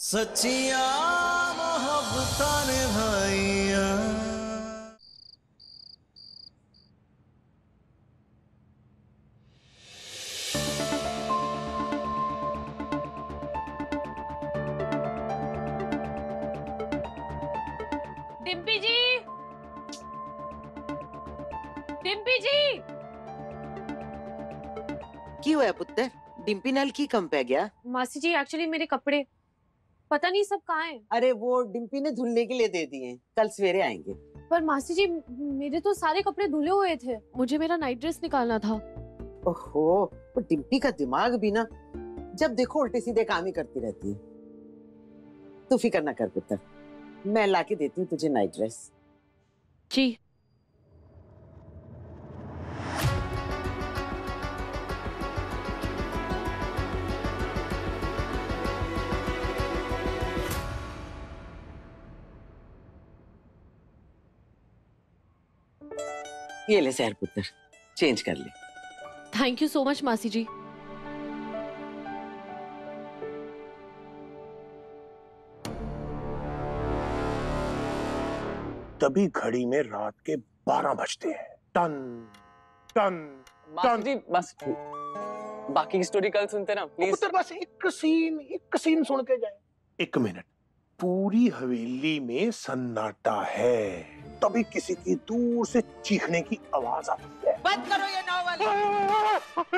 सच्चिया मोहब्बतां निभाइया। डिम्पी जी, डिम्पी जी। की हुआ पुत्र? डिम्पी नाल की कम पै गया? मासी जी एक्चुअली मेरे कपड़े पता नहीं सब कहाँ हैं। अरे वो डिम्पी ने धुलने के लिए दे दिए, कल सवेरे आएंगे। पर मासी जी मेरे तो सारे कपड़े धुले हुए थे, मुझे मेरा नाइट ड्रेस निकालना था। ओहो, वो डिम्पी का दिमाग भी ना जब देखो उल्टे सीधे काम ही करती रहती है। तू फिक्र ना कर पुत्र, मैं लाके देती हूँ तुझे नाइट ड्रेस। जी। ये ले सहर पुत्र, चेंज कर ले। थैंक यू सो मच मासी जी। तभी घड़ी में रात के 12 बजते हैं। टन टन मास्टर जी बस बाकी की स्टोरी कल सुनते ना प्लीज। पुत्र बस एक सीन सुन के जाए। 1 मिनट। पूरी हवेली में सन्नाटा है, तभी किसी की दूर से चीखने की आवाज आती है। बंद करो ये नॉवल।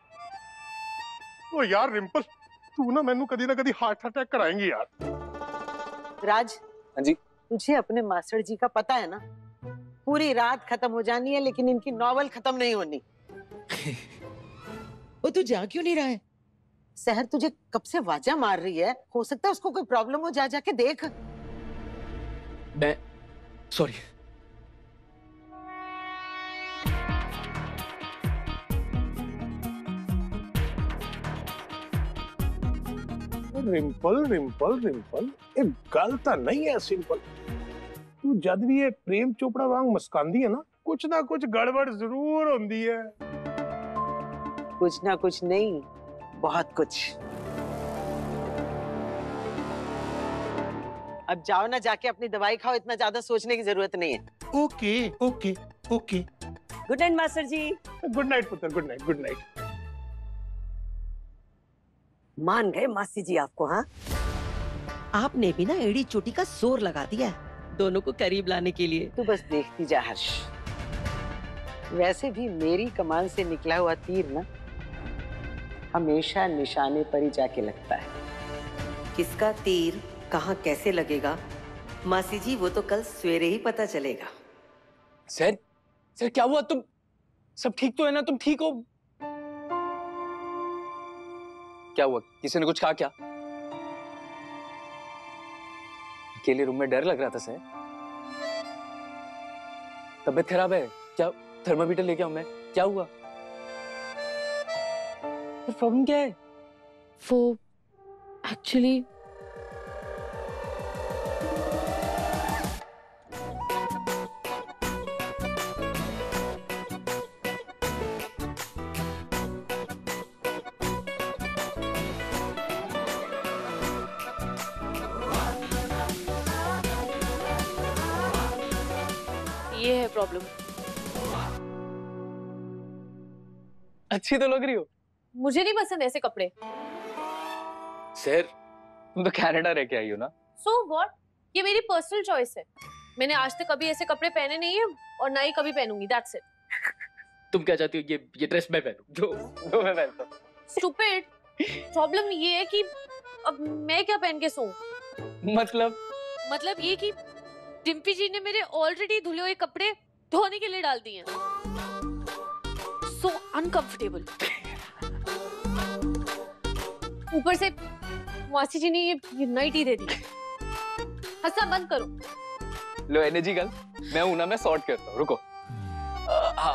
ओ यार रिंपल, तू ना मैनू कदी ना कदी हार्ट अटैक कराएंगी यार। राज, हाँ जी। तुझे अपने मास्टर जी का पता है ना, पूरी रात खत्म हो जानी है लेकिन इनकी नॉवल खत्म नहीं होनी। वो तू जा क्यों नहीं रहा है? सहर तुझे कब से वाजा मार रही है, हो सकता है उसको कोई प्रॉब्लम हो, जा जाके देख। मैं सॉरी। रिंपल रिंपल रिंपल, एक गल तो नहीं है सिंपल। तू जद भी ये प्रेम चोपड़ा वांग मुस्कांदी है ना कुछ गड़बड़ जरूर होंदी है। कुछ ना कुछ नहीं, बहुत कुछ। अब जाओ ना, जाके अपनी दवाई खाओ, इतना ज्यादा सोचने की जरूरत नहीं है। Okay okay okay. Good night master ji. Good night पुत्र, गुड नाइट गुड नाइट। मान गए मासी जी आपको? हाँ, आपने भी ना एड़ी चोटी का जोर लगा दिया है दोनों को करीब लाने के लिए। तू बस देखती जा हर्ष। वैसे भी मेरी कमान से निकला हुआ तीर ना हमेशा निशाने पर ही जाके लगता है। किसका तीर कहाँ कैसे लगेगा मासी जी, वो तो कल सवेरे ही पता चलेगा। सर सर क्या हुआ? तुम सब ठीक तो है ना? तुम ठीक हो? क्या हुआ? किसी ने कुछ कहा क्या? अकेले रूम में डर लग रहा था सर। तबीयत खराब है क्या? थर्मामीटर लेके आऊं मैं? क्या हुआ? प्रॉब्लम क्या है? वो एक्चुअली ये है प्रॉब्लम। अच्छी तो लग रही हो। मुझे नहीं पसंद ऐसे कपड़े। सर तुम तो कनाडा रह के आई हो ना? सो व्हाट, ये मेरी पर्सनल चॉइस है। मैंने आज तक कभी ऐसे कपड़े पहने नहीं है और ना ही कभी पहनूंगी। That's it. तुम क्या चाहती हो? ये ड्रेस मैं पहनूं जो मैं पहनता हूं? स्टूपिड। प्रॉब्लम ये है कि अब मैं क्या पहन के सोऊं? मतलब ये कि डिम्पी जी ने मेरे ऑलरेडी धुले हुए कपड़े धोने के लिए डाल दिए हैं। So uncomfortable. ऊपर से मासी जी ने ये नाइटी दे दी। हंसना बंद करो। लो एनर्जी गर्ल, मैं हूं ना, मैं सॉर्ट करता हूं, रुको। हाँ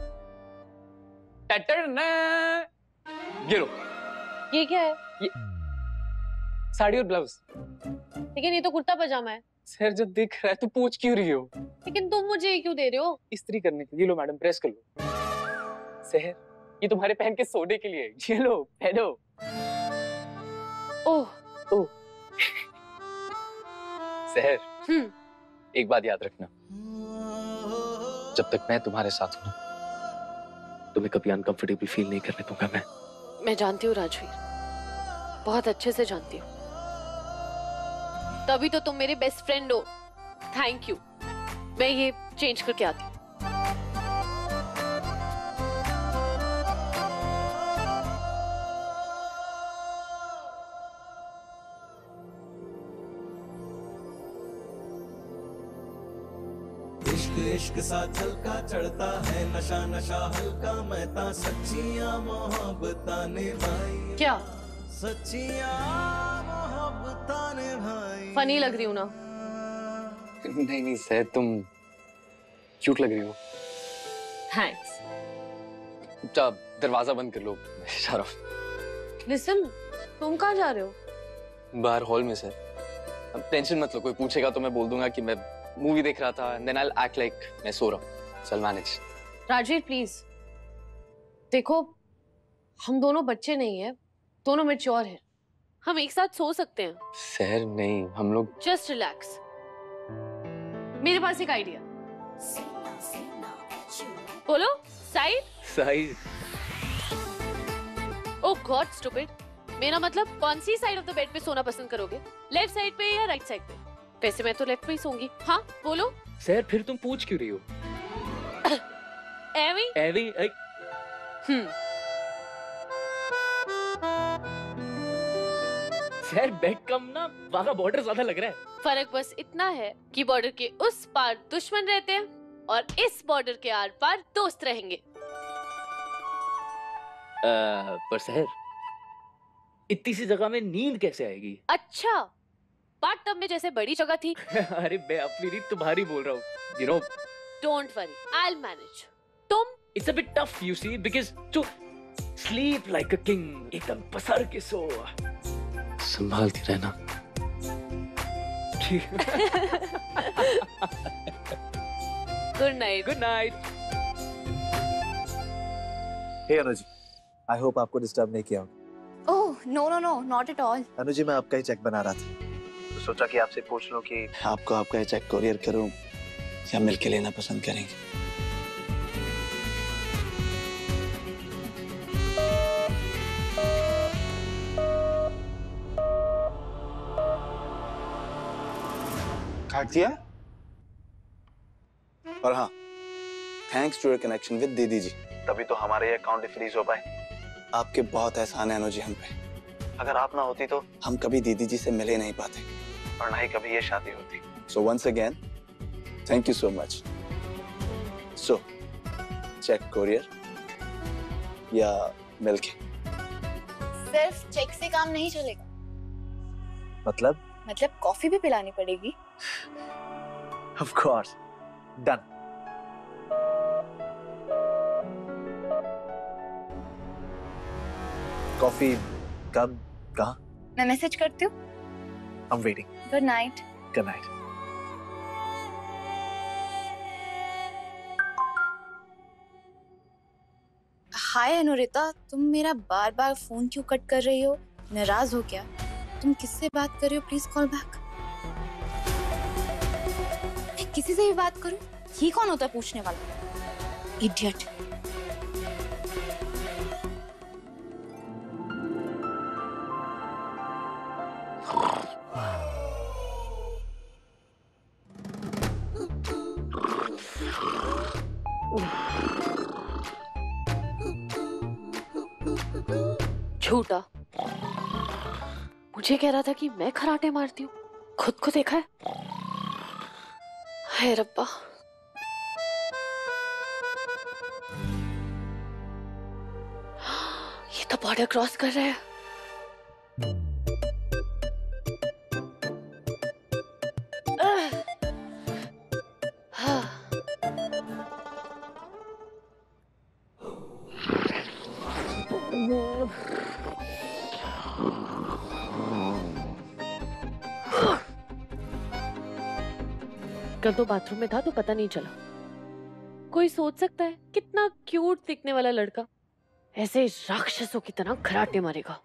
टटर ना, ये लो। ये क्या है? ये साड़ी और ब्लाउज। लेकिन ये तो कुर्ता पजामा है। सर जब दिख रहा है तो पूछ क्यों रही हो? लेकिन तुम मुझे ये क्यों दे रहे हो? इस्त्री करने के लिए। लो मैडम, प्रेस कर लो। सहर ये तुम्हारे पहन के सोने के लिए, ये लो पहनो। ओह ओह सहर, एक बात याद रखना, जब तक मैं तुम्हारे साथ हूं ना, तुम्हें कभी अनकंफर्टेबल फील नहीं करने दूंगा मैं जानती हूँ राजवीर, बहुत अच्छे से जानती हूँ, तभी तो तुम मेरे बेस्ट फ्रेंड हो। Thank you. मैं ये चेंज करके आती हूँ। इश्क इश्क सा झलका चढ़ता है, नशा नशा हल्का महता, सच्चियां मोहब्बतां निभाई। क्या सच्चियां मोहब्बतां निभाई। फनी लग रही हूँ ना? नहीं नहीं सहर, तुम क्यूट लग रही हो। थैंक्स। चुपचाप दरवाजा बंद कर लो, मैं जा रहा हूँ। लिसन, तुम कहाँ जा रहे हो? बाहर हॉल में सर। अब टेंशन मत लो, कोई पूछेगा तो मैं बोल दूंगा कि मैं मूवी देख रहा था, then I'll act like मैं सो रहा हूँ। So I'll manage। Rajveer please देखो, हम दोनों बच्चे नहीं है, दोनों मैच्योर हैं, हम एक साथ सो सकते हैं। सहर नहीं, हम लोग जस्ट रिलैक्स। मेरे पास एक आइडिया। बोलो। Side. Side. Oh God stupid. मेरा मतलब कौन सी साइड ऑफ द बेड पे सोना पसंद करोगे, लेफ्ट साइड पे या राइट साइड पे? वैसे मैं तो लेफ्ट पे ही सोऊंगी। हाँ बोलो। सहर फिर तुम पूछ क्यों रही हो? एवी? एवी? सहर बेड कम ना, वहाँ बॉर्डर ज्यादा लग रहा है। फर्क बस इतना है कि बॉर्डर के उस पार दुश्मन रहते हैं और इस बॉर्डर के आर पार दोस्त रहेंगे। पर सहर, इतनी सी जगह में नींद कैसे आएगी? अच्छा, बाथटब में जैसे बड़ी जगह थी। अरे मैं अपनी नहीं तुम्हारी बोल रहा हूँ। You know, Don't worry, I'll manage. तुम? it's a bit tough, you see, because to sleep like a king, एकदम पसर के सो। संभालती रहना। Good night. Good night. Hey Anu ji, I hope आपको डिस्टर्ब नहीं किया होगा। Oh no no no, not at all. Anu ji, मैं आपका ही चेक बना रहा था, तो सोचा कि आपसे पूछ लूं कि आपको आपका ये चेक कोरियर करूं या मिलके लेना पसंद करेंगे। काट दिया? और हाँ, thanks to your connection with दीदी जी, तभी तो हमारे ये अकाउंट फ्रीज हो पाए। आपके बहुत एहसान है अनु जी हम पे। अगर आप ना होती तो हम कभी दीदी जी से मिले नहीं पाते और ना ही कभी ये शादी होती। So once again thank you so much. So check courier या मिलके? सिर्फ चेक से काम नहीं चलेगा। मतलब कॉफी भी पिलानी पड़ेगी। Of course, done. कॉफी कब, कहाँ? मैं मैसेज करती हूँ। I am waiting. Good night. Good night. Hi Anurita, तुम मेरा बार बार फोन क्यों कट कर रही हो? नाराज हो क्या? तुम किससे बात कर रही हो? Please call back. मैं किसी से भी बात करूं? ये कौन होता है पूछने वाला? इडियट। झूठा। मुझे कह रहा था कि मैं खराटे मारती हूँ, खुद को देखा है। हाय रब्बा। ये तो बॉर्डर क्रॉस कर रहे हैं। कल तो बाथरूम में था तो पता नहीं चला। कोई सोच सकता है कितना क्यूट दिखने वाला लड़का ऐसे राक्षसों की तरह खराटे मारेगा।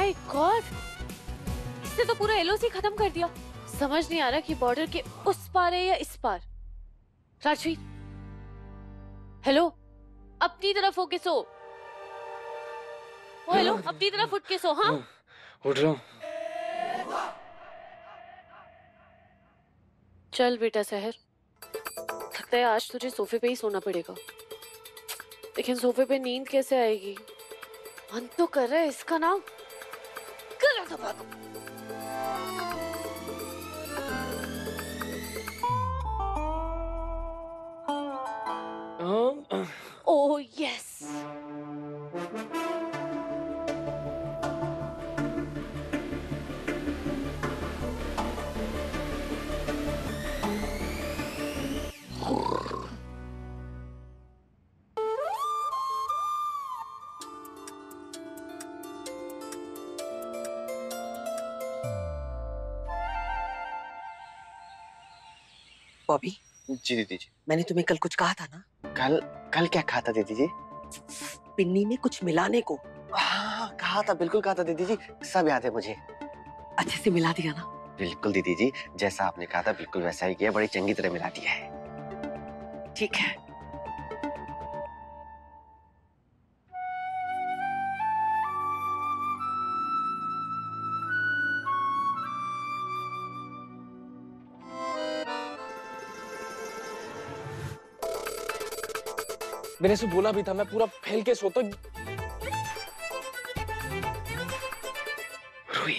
माय गॉड, इसने तो पूरा एलओसी खत्म कर दिया। समझ नहीं आ रहा कि बॉर्डर के उस पार है या इस पार। राजवीर, हेलो, अपनी तरफ होके सो। ओ हेलो, अपनी तरफ उठ के सो। हाँ उठ रहा हूँ। चल बेटा सहर, लगता है आज तुझे सोफे पे ही सोना पड़ेगा, लेकिन सोफे पे नींद कैसे आएगी? मन तो कर रहा है इसका नाम गला दबा दो। ओह यस, बॉबी, जी दीदी जी। मैंने तुम्हें कल कुछ कहा था ना, कल कल क्या कहा था दीदी जी? पिन्नी में कुछ मिलाने को। हाँ कहा था, बिल्कुल कहा था दीदी जी, सब याद है मुझे। अच्छे से मिला दिया ना? बिल्कुल दीदी जी, जैसा आपने कहा था बिल्कुल वैसा ही किया, बड़ी चंगी तरह मिला दिया है। ठीक है। मैंने इसे बोला भी था, मैं पूरा फैल के सोता। रूही,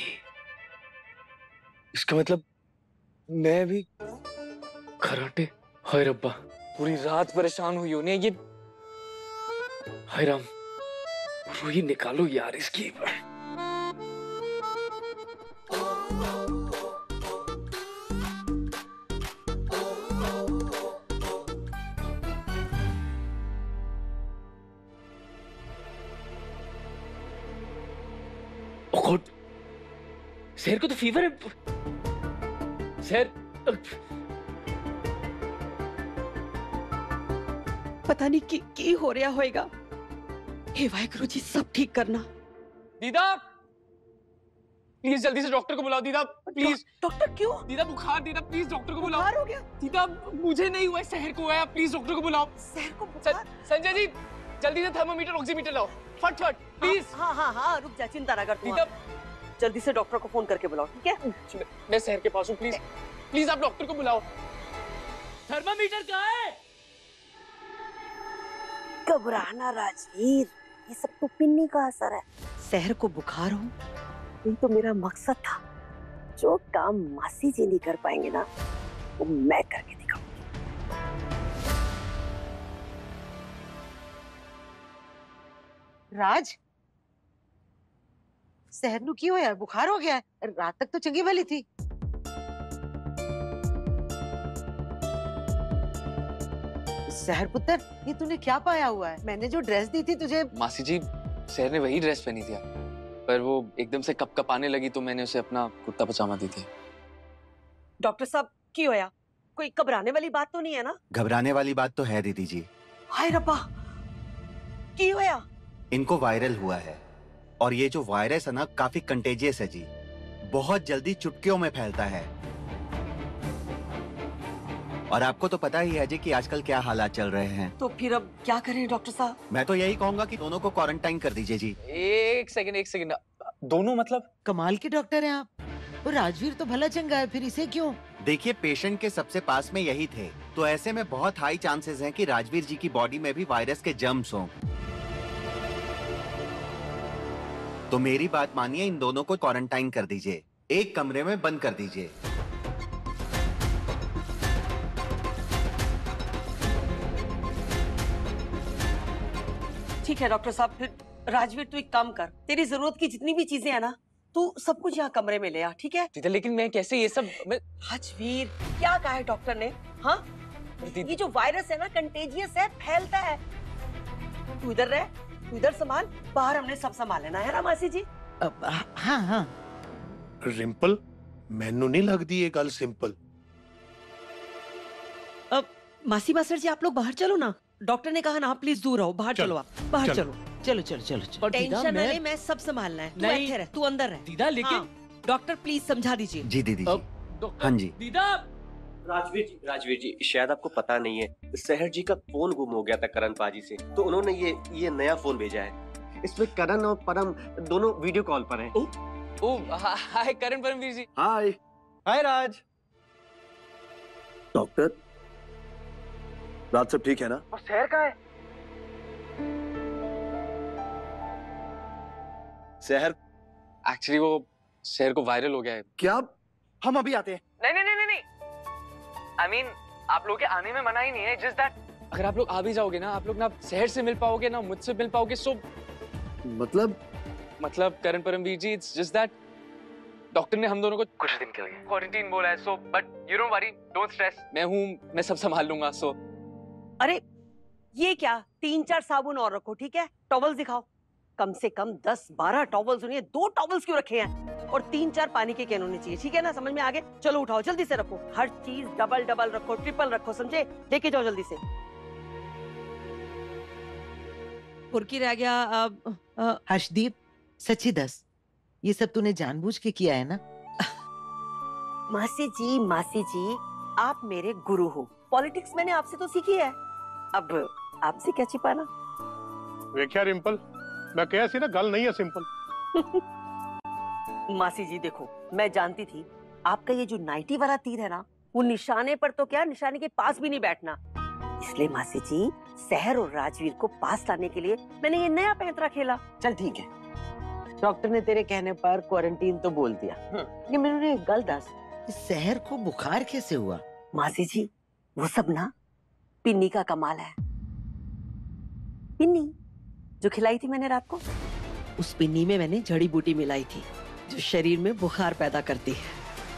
इसका मतलब मैं भी कराटे। हाय रब्बा, पूरी रात परेशान हुई होनी है ये। हाय राम, रूही निकालो यार इसकी। ओ गॉड, शेर को तो फीवर है। शेर, पता नहीं की हो रहा होएगा। हे वाहिगुरु जी, सब ठीक करना। दीदा प्लीज जल्दी से डॉक्टर को बुलाओ। दीदा प्लीज। डॉक्टर क्यों? दीदा बुखार, दीदा प्लीज डॉक्टर को बुलाओ। बुखार हो गया? दीदा मुझे नहीं हुआ है, शहर को हुआ है, प्लीज डॉक्टर को बुलाओ। शहर को बुखार? संजय जी जल्दी से थर्मोमीटर ऑक्सीमीटर लाओ, फट फट प्लीज। हाँ, रुक जा, चिंता ना कर तू। दीदा जल्दी से डॉक्टर को फोन करके बुलाओ, ठीक है? मैं शहर के पास हूँ, प्लीज प्लीज आप डॉक्टर को बुलाओ। थर्मामीटर कहाँ है? घबराना राजवीर, ये सब तो पिन्नी का असर है। शहर को बुखार हो, यही तो मेरा मकसद था। जो काम मासी जी नहीं कर पाएंगे ना, वो मैं करके दिखाऊंगी। राज, शहर नु क्यों है? बुखार हो गया है? रात तक तो चंगी भली थी। शहर पुत्र, ये तूने क्या पाया हुआ है? मैंने जो ड्रेस दी थी तुझे। मासी जी, शहर ने वही ड्रेस पहनी थी, पर वो एकदम से कपकपाने लगी तो मैंने उसे अपना कुर्ता पजामा दी थी। डॉक्टर साहब, की होया? कोई घबराने वाली बात तो नहीं है ना? घबराने वाली बात तो है दीदी जी। हाय रब्बा, की होया? इनको वायरल हुआ है, और ये जो वायरस है ना, काफी कंटेजियस है जी। बहुत जल्दी चुटकियों में फैलता है। और आपको तो पता ही है जी कि आजकल क्या हालात चल रहे हैं। तो फिर अब क्या करें डॉक्टर साहब? मैं तो यही कहूंगा कि दोनों को क्वारंटाइन कर दीजिए जी। एक सेकंड, दोनों मतलब? कमाल के डॉक्टर हैं आप। और राजवीर तो भला चंगा है, फिर इसे क्यों? देखिए, पेशेंट के सबसे पास में यही थे, तो ऐसे में बहुत हाई चांसेस हैं कि राजवीर जी की बॉडी में भी वायरस के जर्म्स हों। तो मेरी बात मानिए, इन दोनों को क्वारंटाइन कर दीजिए, एक कमरे में बंद कर दीजिए। ठीक है डॉक्टर साहब, फिर राजवीर तू एक काम कर, तेरी जरूरत की जितनी भी चीजें है ना, तू सब कुछ यहाँ कमरे में ले आ, ठीक है? दीदा लेकिन मैं कैसे ये सब राजवीर, क्या कहा है डॉक्टर ने? हाँ, ये जो वायरस है ना, कंटेजियस है, फैलता है। तू इधर रह, तू इधर संभाल, बाहर हमने सब संभाल लेना है ना मासी जी? हाँ। रिंपल, मैनू नहीं लगती ये गल सिंपल। अब मासी मास्टर जी, आप लोग बाहर चलो ना। डॉक्टर ने कहा ना, आप प्लीज दूर रहो, बाहर चलो, आप बाहर चलो। चलो चलो चलो चलो। पर दीदा टेंशन ले, मैं सब संभालना है। तू नहीं। बैठे रह, तू अंदर रह। दीदा लेकिन हाँ, डॉक्टर प्लीज समझा दीजिए। जी दीदी जी। डॉक्टर हाँ जी। दीदा। राजवीर जी शायद आपको पता नहीं है, सहर जी का फोन गुम हो गया था करण पाजी से, तो उन्होंने ये नया फोन भेजा है। इसमें करण और परम दोनों वीडियो कॉल पर हैं। ओ हाय करण परमवीर जी। हाय। हाय राज। डॉक्टर, राज सब ठीक है ना? और सहर कहाँ है? सहर एक्चुअली वो सहर को वायरल हो गया है। क्या? हम अभी आते हैं। नहीं। I mean, आप लोग के आने में मना ही नहीं है, just that अगर आप लोग आ भी जाओगे ना, आप लोग ना सहर से मिल पाओगे ना मुझसे मिल पाओगे। सो मतलब Karan Paramvir ji, it's just that doctor ने हम दोनों को कुछ दिन के लिए क्वारंटीन बोला है। So but you don't worry, don't stress, मैं सब संभाल लूंगा। सो अरे ये क्या, 3-4 साबुन और रखो, ठीक है? टॉवल्स दिखाओ, कम से कम 10-12 टॉवल्स होने, 2 टॉवल्स क्यों रखे हैं? और 3-4 पानी के कैन होने चाहिए, ठीक है ना? समझ में आ गए? चलो उठाओ, जल्दी से रखो, हर चीज डबल रखो, ट्रिपल रखो, समझे? लेके जाओ जल्दी से। फुर्की रह गया अब। हर्षदीप, सच्ची दस, ये सब तूने जानबूझ के किया है ना? मासी जी, आप मेरे गुरु हो, पॉलिटिक्स मैंने आपसे तो सीखी है, अब आपसे क्या छिपाना? वेख्या रिंपल, मैं कहा सी ना गल नहीं है सिंपल। मासी जी देखो, मैं जानती थी आपका ये जो नाइटी वाला तीर है ना, वो निशाने पर तो क्या, निशाने के पास भी नहीं बैठना। इसलिए मासी जी, सहर और राजवीर को पास लाने के लिए मैंने ये नया पैंतरा खेला। चल ठीक है, डॉक्टर ने तेरे कहने पर क्वारंटीन तो बोल दिया, लेकिन मैंने एक गल दस, सहर को बुखार कैसे हुआ? मासी जी, वो सब ना पिन्नी का कमाल है। पिन्नी जो खिलाई थी मैंने रात को, उस पिन्नी में मैंने जड़ी बूटी मिलाई थी जो शरीर में बुखार पैदा करती है।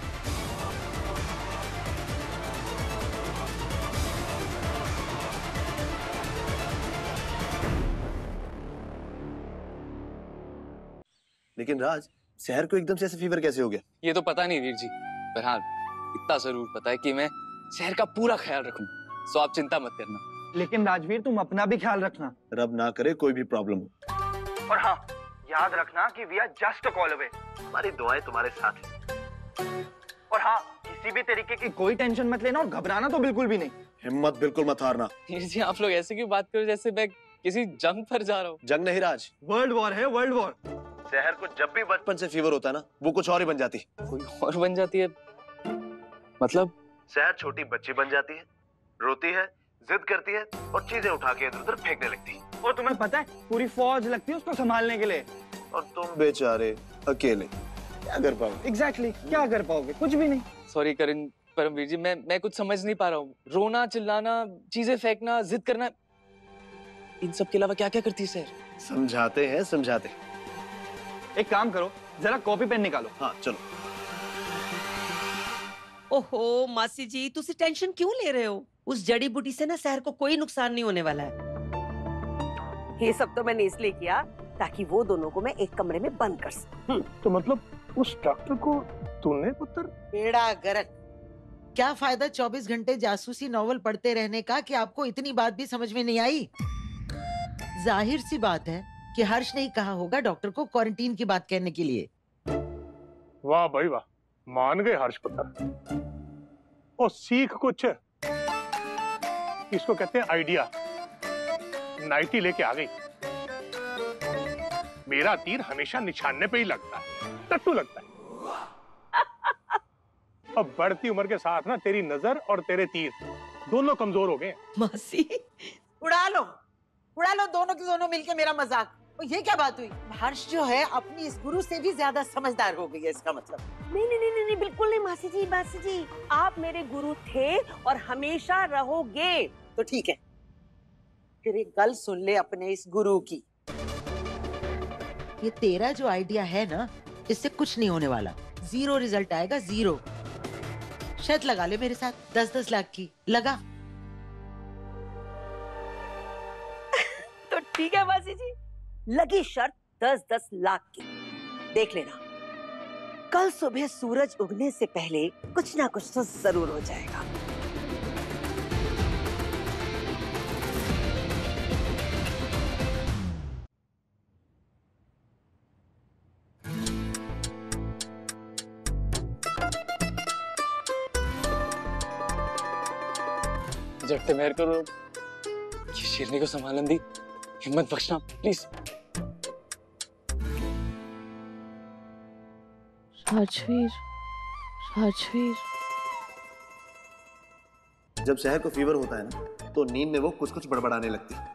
लेकिन राज, सहर को एकदम से ऐसे फीवर कैसे हो गया? ये तो पता नहीं वीर जी, पर हाँ इतना जरूर पता है कि मैं सहर का पूरा ख्याल रखूंगा। सो आप चिंता मत करना। लेकिन राजवीर, तुम अपना भी ख्याल रखना। रब ना करे कोई भी प्रॉब्लम हो। और हाँ, याद रखना कि we are just a call away. हमारी दुआएं तुम्हारे साथ हैं। और हाँ, किसी भी तरीके की कोई टेंशन मत लेना और घबराना तो बिल्कुल भी नहीं। हिम्मत बिल्कुल मत हारना। वीर जी, आप लोग ऐसे क्यों बात करो जैसे मैं किसी जंग पर जा रहा हूँ? जंग नहीं राज, वर्ल्ड वॉर है, वर्ल्ड वॉर। सहर को जब भी बचपन से फीवर होता है ना, वो कुछ और ही बन जाती है। कोई और बन जाती है? मतलब सहर छोटी बच्ची बन जाती है, रोती है, जिद करती है और चीजें उठा के इधर-उधर फेंकने लगती है। और तुम्हें पता है, पूरी फौज लगती है उसको संभालने के लिए। और तुम बेचारे अकेले क्या कर पाओगे? एग्जैक्टली, क्या कर पाओगे? कुछ भी नहीं। सॉरी करण परमवीर जी, मैं कुछ समझ नहीं पा रहा हूँ। रोना, चिल्लाना, चीजें फेंकना, जिद करना, इन सब के अलावा क्या क्या करती है सहर? समझाते हैं, समझाते। एक काम करो, जरा कॉपी पेन निकालो। हाँ चलो। ओहो मासी जी, तुसी टेंशन क्यों ले रहे हो? उस जड़ी बूटी से ना सहर को कोई नुकसान नहीं होने वाला है। ये सब तो मैंने इसलिए किया ताकि वो दोनों को मैं एक कमरे में बंद कर सकूं। तो मतलब उस डॉक्टर को तूने पुत्र? बेड़ा गर्क, क्या फायदा 24 घंटे जासूसी नॉवल पढ़ते रहने का कि आपको इतनी बात भी समझ में नहीं आई? जाहिर सी बात है कि हर्ष ने ही कहा होगा डॉक्टर को क्वारंटीन की बात कहने के लिए। वाह भाई वाह, मान गए हर्ष पुत्र। और सीख कुछ, इसको कहते हैं आइडिया। नाइटी लेके आ गई। मेरा तीर हमेशा निशाने पे ही लगता है, टट्टू लगता है। अब बढ़ती उम्र के साथ ना तेरी नजर और तेरे तीर दोनों कमजोर हो गए। मासी उड़ा लो दोनों के दोनों मिलके मेरा मजाक। ये क्या बात हुई? हर्ष जो है अपनी इस गुरु से भी ज्यादा समझदार हो गई है, इसका मतलब। नहीं, बिल्कुल नहीं मासी जी, आप मेरे गुरु थे और हमेशा रहोगे। तो ठीक है, फिर एक गल सुन ले अपने इस गुरु की। ये तेरा जो आइडिया है ना, इससे कुछ नहीं होने वाला। 0 रिजल्ट आएगा, 0। शर्त लगा ले मेरे साथ 10-10 लाख की, लगा? तो ठीक है मासी जी, लगी शर्त 10-10 लाख की। देख लेना, कल सुबह सूरज उगने से पहले कुछ ना कुछ तो जरूर हो जाएगा। झटते मेहर करो। ये शेरनी को संभालन दी, हिम्मत बख्शना प्लीज। राजवीर, राजवीर। जब शहर को फीवर होता है ना, तो नींद में वो कुछ कुछ बड़बड़ाने लगती है।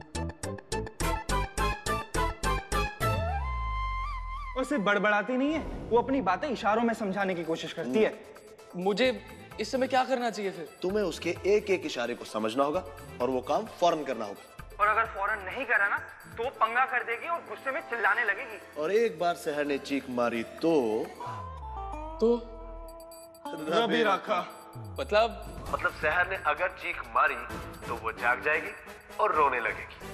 और सिर्फ बड़बड़ाती नहीं है, वो अपनी बातें इशारों में समझाने की कोशिश करती है। मुझे इस समय क्या करना चाहिए फिर? तुम्हें उसके एक एक इशारे को समझना होगा और वो काम फौरन करना होगा। और अगर फौरन नहीं करा ना, तो वो पंगा कर देगी और गुस्से में चिल्लाने लगेगी। और एक बार शहर ने चीख मारी तो रबी रखा। मतलब शहर ने अगर चीख मारी तो वो जाग जाएगी और रोने लगेगी।